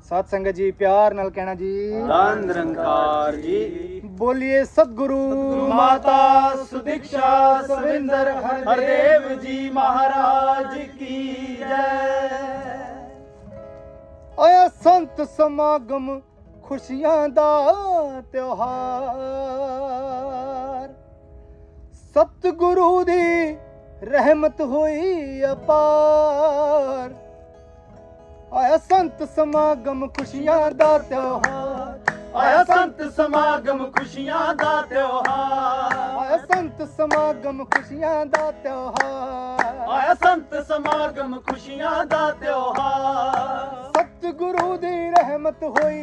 सत संगत जी प्यार नाल कहना जी धन निरंकार जी। बोलिए सतगुरु माता सुदीक्षा सविंदर हरदेव जी महाराज की जय। आया संत समागम खुशियां दा त्योहार, सतगुरु दी रहमत हुई अपार। आया संत समागम खुशियां दा त्योहार, आया संत समागम खुशियां दा त्योहार, आया संत समागम खुशियां दा त्योहार, आया संत समागम खुशियां दा त्योहार। सतगुरु दी रहमत होई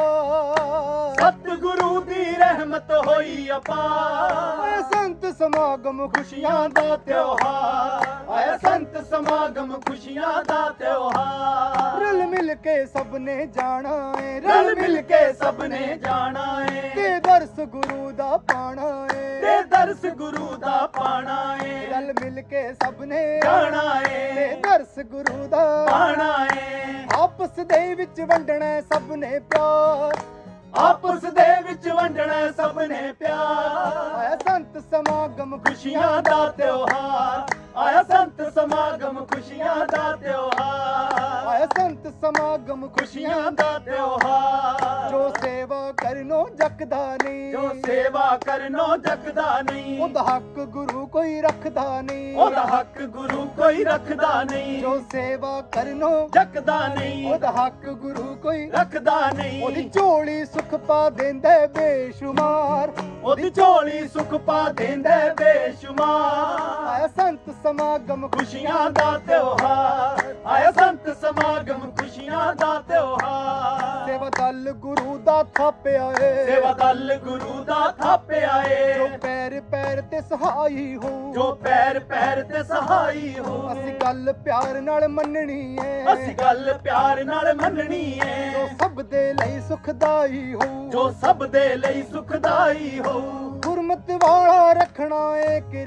अपार, सतगुरु दी रहमत होई अपार। आया संत समागम खुशियां दा त्योहार, आया संत समागम खुशियां दा त्योहार। रल मिल के सबने जाना है, रल मिल के सबने जाना है, ते दर्श गुरु दा पाना है, ते दर्श गुरु दा पाना है। रल मिल के सबने जाना है, ते दर्श गुरु दा पाना है। आपस दे विच वंडना सबने प्यार, आपस दे विच वंडना सबने प्यार। आया संत समागम खुशियां दा त्योहार, आया संत समागम खुशियां दा त्योहार, आया संत समागम खुशियां दा त्योहार। जो सेवा करनो जकदा नहीं, जो सेवा करनो जगदा नहीं, ओदा हक गुरु कोई रखदा नहीं, ओदा हक गुरु कोई रखदा नहीं। जो सेवा करनो जगदा नहीं, ओदा हक गुरु कोई रखदा नहीं। ओदी झोली सुख पा देंदे बेशुमार, ओदी झोली सुख पा देंदे बेशुमार। आया संत समागम खुशियां दा त्योहार, आया संत समागम खुशियां दा त्योहार। सेवा दल गुरु दा थापिया ए, सेवा दल गुरु दा थापिया जो ਏ, पैर पैर ते सहाई हो, ਜੋ ਪੈਰ ਪੈਰ ਤੇ ਸਹਾਈ ਹੋ। ਅਸੀਂ ਗੱਲ ਪਿਆਰ ਨਾਲ ਮੰਨਣੀ ਏ, ਅਸੀਂ ਗੱਲ ਪਿਆਰ ਨਾਲ ਮੰਨਣੀ ਜੋ ਏ, ਸਭ ਦੇ ਲਈ ਸੁਖਦਾਈ ਹੋ, ਜੋ ਸਭ ਦੇ ਲਈ ਸੁਖਦਾਈ ਹੋ। ਗੁਰਮਤ ਵਾਲਾ ਰੱਖਣਾ ਏ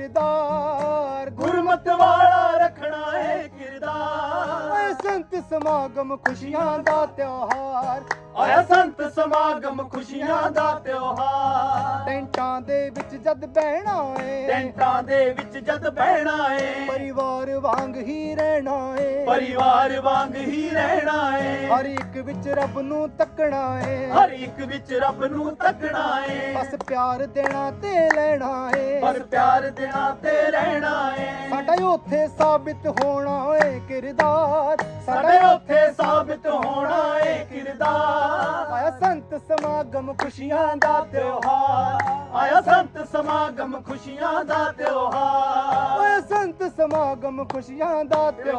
ਕਿਰਦਾਰ, ਗੁਰਮਤ ਵਾਲਾ ਰੱਖਣਾ ਏ ਕਿਰਦਾਰ। ਆਇਆ ਸੰਤ ਸਮਾਗਮ ਖੁਸ਼ੀਆਂ ਦਾ ਤਿਉਹਾਰ, ਆਇਆ ਸੰਤ ਸਮਾਗਮ ਖੁਸ਼ੀਆਂ ਦਾ ਤਿਉਹਾਰ। ਟੈਂਟਾਂ ਦੇ ਵਿੱਚ ਜਦ ਬਹਿਣਾ ਏ, ਟੈਂਟਾਂ ਦੇ ਵਿੱਚ ਜਦ ਬਹਿਣਾ ਏ, ਪਰਿਵਾਰ ਵਾਂਗ ਹੀ ਰਹਿਣਾ ਏ, ਪਰਿਵਾਰ ਵਾਂਗ ਹੀ ਰਹਿਣਾ ਏ। ਹਰ ਇੱਕ ਵਿੱਚ ਰੱਬ ਨੂੰ ਤੱਕਣਾ ਏ, ਹਰ ਇੱਕ ਵਿੱਚ ਰੱਬ ਨੂੰ ਤੱਕਣਾ ਏ। ਬਸ ਪਿਆਰ ਦੇਣਾ ਤੇ ਲੈਣਾ ਏ, ਪਰ ਪਿਆਰ ਦੇਣਾ ਤੇ ਰਹਿਣਾ ਏ। ਸਾਡਾ ਉੱਥੇ ਸਾਬਿਤ ਹੋਣਾ ਏ ਕਿਰਦਾਰ, ਸਾਡੇ ਉੱਥੇ ਸਾਬਿਤ ਹੋਣਾ ਏ ਕਿਰਦਾਰ। ਆਇਆ ਸੰਤ ਸਮਾਗਮ ਖੁਸ਼ੀਆਂ ਦਾ ਤਿਉਹਾਰ, ਆਇਆ ਸੰਤ ਸਮਾਗਮ ਖੁਸ਼ੀਆਂ ਦਾ ਤਿਉਹਾਰ। ਆਇਆ ਸੰਤ ਸਮਾਗਮ ਖੁਸ਼ੀਆਂ ਦਾ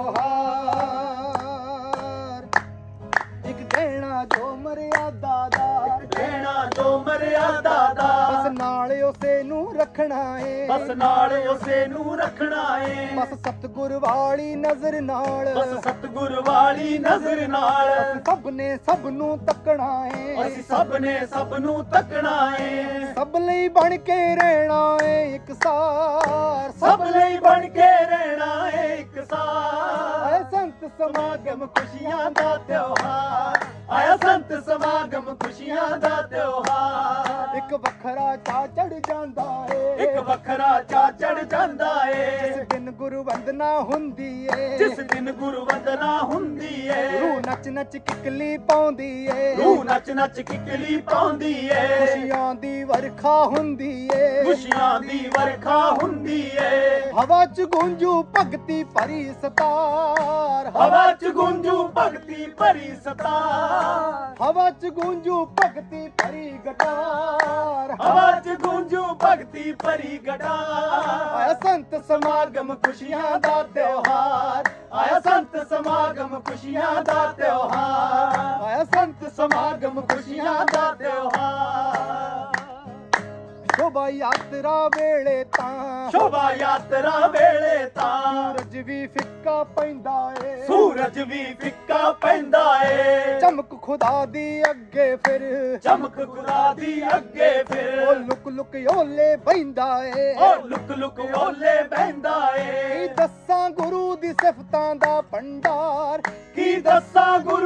ਤਿਉਹਾਰ। ਇੱਕ ਦੇਣਾ ਜੋ ਮਰਿਆਦਾ ਦਾ, ਦੇਣਾ ਜੋ ਮਰਿਆਦਾ ਦਾ, ਬਸ ਨਾਲ ਉਸੇ ਨੂੰ ਰੱਖਣਾ ਏ, ਬਸ ਨਾਲ ਉਸੇ ਨੂੰ ਰੱਖਣਾ ਏ। ਬਸ ਸਤਿਗੁਰ ਵਾਲੀ ਨਜ਼ਰ ਨਾਲ, ਬਸ ਸਤਿਗੁਰ ਵਾਲੀ ਨਜ਼ਰ ਨਾਲ, ਸਭ ਨੇ ਸਭ ਨੂੰ ਤੱਕਣਾ ਏ, ਅਸੀਂ ਸਭ ਨੇ ਸਭ ਨੂੰ ਤੱਕਣਾ ਏ। ਸਭ ਲਈ ਬਣ ਕੇ ਰਹਿਣਾ ਏ ਇਕਸਾਰ, ਸਭ ਲਈ ਬਣ ਕੇ ਰਹਿਣਾ ਏ ਇਕਸਾਰ। ਆਇਆ ਸੰਤ ਸਮਾਗਮ ਖੁਸ਼ੀਆਂ ਦਾ ਤਿਉਹਾਰ, ਆਇਆ ਸੰਤ ਸਮਾਗਮ ਖੁਸ਼ੀਆਂ ਦਾ ਤਿਉਹਾਰ। ਇੱਕ ਵੱਖਰਾ ਚਾਅ ਚੜ ਜਾਂਦਾ ਏ, ਇੱਕ ਵੱਖਰਾ ਚਾਅ ਚੜ ਜਾਂਦਾ ਏ, ਜਿਸ ਦਿਨ ਗੁਰੂ ਵੰਦਨਾ ਹੁੰਦੀ ਏ, ਜਿਸ ਦਿਨ ਗੁਰੂ ਵੰਦਨਾ ਹੁੰਦੀ ਏ। ਰੂਹ ਨੱਚ ਨੱਚ ਕਿਕਲੀ ਪਾਉਂਦੀ ਏ, ਰੂਹ ਨੱਚ ਨੱਚ ਕਿਕਲੀ ਪਾਉਂਦੀ ਏ, ਖੁਸ਼ੀਆਂ ਦੀ ਵਰਖਾ ਹੁੰਦੀ ਏ, ਖੁਸ਼ੀਆਂ ਦੀ ਵਰਖਾ ਹੁੰਦੀ ਏ। ਹਵਾ ਚ ਗੂੰਜੂ ਭਗਤੀ ਭਰੀ ਸਤਾਰ, ਹਵਾ ਚ ਗੂੰਜੂ ਭਗਤੀ ਭਰੀ ਸਤਾਰ, ਹਵਾ ਚ ਗੂੰਜੂ ਭਗਤੀ ਭਰੀ ਗਟਾਰ, ਹਵਾ ਚ ਗੂੰਜੂ ਭਗਤੀ ਭਰੀ ਗਟਾਰ। ਆਇਆ ਸੰਤ ਸਮਾਗਮ ਖੁਸ਼ੀਆਂ ਦਾ ਤਿਉਹਾਰ, ਆਇਆ ਸੰਤ ਸਮਾਗਮ ਖੁਸ਼ੀਆਂ ਦਾ ਤਿਉਹਾਰ, ਆਇਆ ਸੰਤ ਸਮਾਗਮ ਖੁਸ਼ੀਆਂ ਦਾ ਤਿਉਹਾਰ। ਸ਼ੋਭਾ ਯਾਤਰਾ ਵੇਲੇ ਤਾਂ, ਸ਼ੋਭਾ ਯਾਤਰਾ ਵੇਲੇ ਤਾਂ, ਸੂਰਜ ਵੀ ਫਿੱਕਾ ਪੈਂਦਾ ਏ, ਸੂਰਜ ਵੀ ਫਿੱਕਾ ਪੈਂਦਾ ਏ। ਚਮਕ ਖੁਦਾ ਦੀ ਅੱਗੇ ਫਿਰ, ਚਮਕ ਖੁਦਾ ਦੀ ਅੱਗੇ ਉਹ ਫਿਰ, ਲੁਕ ਲੁਕ ਓਲੇ ਬਹਿੰਦਾ ਏ, ਉਹ ਲੁਕ ਲੁਕ ਓਲੇ ਬਹਿੰਦਾ ਏ। ਕੀ ਦੱਸਾਂ ਗੁਰੂ ਦੀ ਸਿਫਤਾਂ ਦਾ ਭੰਡਾਰ, ਕੀ ਦੱਸਾਂ ਗੁਰੂ ਦੀ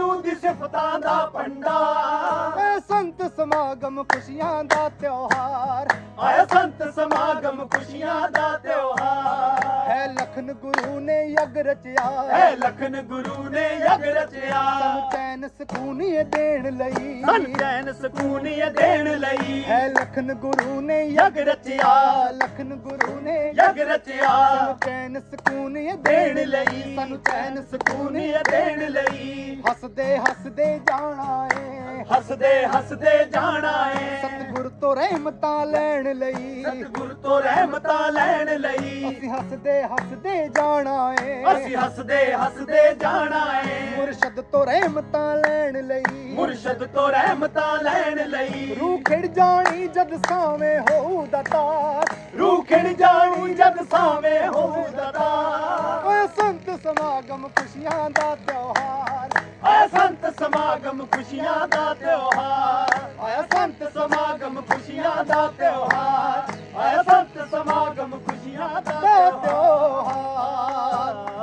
ਸਿਫਤਾਂ ਦਾ ਭੰਡਾਰ। ਆਇਆ ਸੰਤ ਸਮਾਗਮ ਖੁਸ਼ੀਆਂ ਦਾ ਤਿਉਹਾਰ, ਆਇਆ ਸੰਤ ਸਮਾਗਮ ਖੁਸ਼ੀਆਂ ਦਾ ਤਿਉਹਾਰ। ਹੈ ਲਖਨ ਗੁਰੂ ਨੇ ਯਗ ਰਚਿਆ, ਹੈ ਲਖਨ ਗੁਰੂ ਨੇ ਯਗ ਰਚਿਆ। ਸਾਨੂੰ ਚੈਨ ਸਕੂਨ ਇਹ ਦੇਣ ਲਈ, ਸਾਨੂੰ ਚੈਨ ਸਕੂਨ ਇਹ ਦੇਣ ਲਈ। ਹੈ ਲਖਨ ਗੁਰੂ ਨੇ ਯਗ ਰਚਿਆ, ਲਖਨ ਗੁਰੂ ਨੇ ਯਗ ਰਚਿਆ। ਸਾਨੂੰ ਚੈਨ ਸਕੂਨ ਇਹ ਦੇਣ ਦੇਣ ਲਈ, ਲਈ, ਸਾਨੂੰ ਚੈਨ ਸਕੂਨ ਇਹ ਦੇਣ ਲਈ। ਹੱਸਦੇ ਹੱਸਦੇ ਜਾਣਾ ਏ, ਹੱਸਦੇ ਹੱਸਦੇ ਜਾਣਾ ਏ। ਸਤਿਗੁਰ ਤੋਂ ਰਹਿਮਤਾਂ ਲੈਣ ਲਈ, ਸਤਿਗੁਰ ਤੋਂ ਰਹਿਮਤਾਂ ਲੈਣ ਲਈ। ਅਸੀਂ ਹੱਸਦੇ ਹੱਸਦੇ ਜਾਣਾ ਏ, ਅਸੀਂ ਹੱਸਦੇ ਹੱਸਦੇ ਜਾਣਾ ਏ। ਮੁਰਸ਼ਦ ਤੋਂ ਰਹਿਮਤਾਂ ਲੈਣ ਲਈ, ਮੁਰਸ਼ਦ ਤੋਂ ਰਹਿਮਤਾਂ ਲੈਣ ਲਈ। ਰੂਹ ਖਿੜ ਜਾਣੀ ਜਦ ਸਾਵੇਂ ਹੋਊ ਦਾਤਾਰ, ਰੂਹ ਖਿੜ ਜਾਣੀ ਜਦ ਸਾਵੇਂ ਹੋਊ ਦਾਤਾਰ। ਓਏ ਸੰਤ ਸਮਾਗਮ ਖੁਸ਼ੀਆਂ ਦਾ ਤਿਉਹਾਰ, ਆਇਆ ਸੰਤ ਸਮਾਗਮ ਖੁਸ਼ੀਆਂ ਦਾ ਤਿਉਹਾਰ। ਆਇਆ ਸੰਤ ਸਮਾਗਮ ਖੁਸ਼ੀਆਂ ਦਾ ਤਿਉਹਾਰ। ਆਇਆ ਸੰਤ ਸਮਾਗਮ ਖੁਸ਼ੀਆਂ ਦਾ ਤਿਉਹਾਰ।